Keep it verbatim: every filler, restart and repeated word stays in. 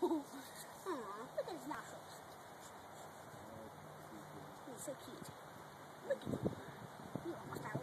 Aw, look at his nostrils. He's so cute. Look at him. You almost got